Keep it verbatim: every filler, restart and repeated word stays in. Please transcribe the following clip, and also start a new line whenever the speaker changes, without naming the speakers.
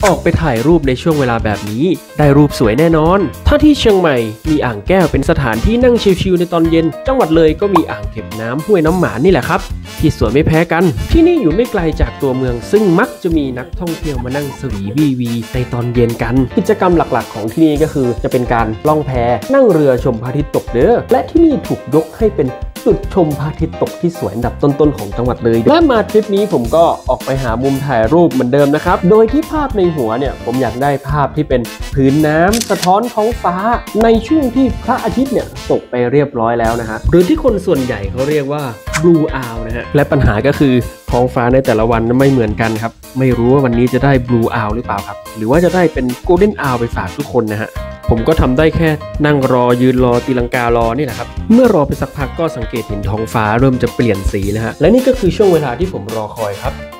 ออกไปถ่ายรูปในช่วงเวลาแบบนี้ได้รูปสวยแน่นอนถ้าที่เชียงใหม่มีอ่างแก้วเป็นสถานที่นั่งชิลๆในตอนเย็นจังหวัดเลยก็มีอ่างเก็บน้ำห้วยน้ำหมานนี่แหละครับที่สวยไม่แพ้กันที่นี่อยู่ไม่ไกลจากตัวเมืองซึ่งมักจะมีนักท่องเที่ยวมานั่งสวีวีวีในตอนเย็นกันกิจกรรมหลักๆของที่นี่ก็คือจะเป็นการล่องแพนั่งเรือชมพระอาทิตย์ตกเด้อและที่นี่ถูกยกให้เป็นจุดชมพระอาทิตย์ตกที่สวยอันดับต้นๆของจังหวัดเลยและมาทริปนี้ผมก็ออกไปหามุมถ่ายรูปเหมือนเดิมนะครับโดยที่ภาพในหัวเนี่ยผมอยากได้ภาพที่เป็นพื้นน้ำสะท้อนท้องฟ้าในช่วงที่พระอาทิตย์เนี่ยตกไปเรียบร้อยแล้วนะฮะหรือที่คนส่วนใหญ่เขาเรียกว่า Blue Hour นะฮะและปัญหาก็คือท้องฟ้าในแต่ละวันไม่เหมือนกันครับไม่รู้ว่าวันนี้จะได้ Blue Hour หรือเปล่าครับหรือว่าจะได้เป็น Golden Hour ไปฝากทุกคนนะฮะผมก็ทำได้แค่นั่งรอยืนรอตีลังการอนี่แหละครับเมื่อรอไปสักพักก็สังเกตเห็นท้องฟ้าเริ่มจะเปลี่ยนสีนะฮะและนี่ก็คือช่วงเวลาที่ผมรอคอยครับ